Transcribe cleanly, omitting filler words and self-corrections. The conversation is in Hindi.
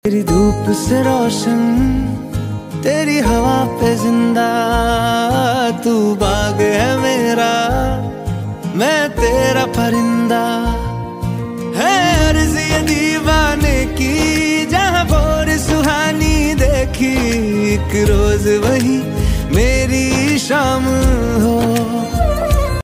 तेरी धूप से रोशन, तेरी हवा पे जिंदा, तू बाग है मेरा, मैं तेरा परिंदा। है अर्ज़ ये दीवाने की, जहाँ भोर सुहानी देखी, एक रोज वही मेरी शाम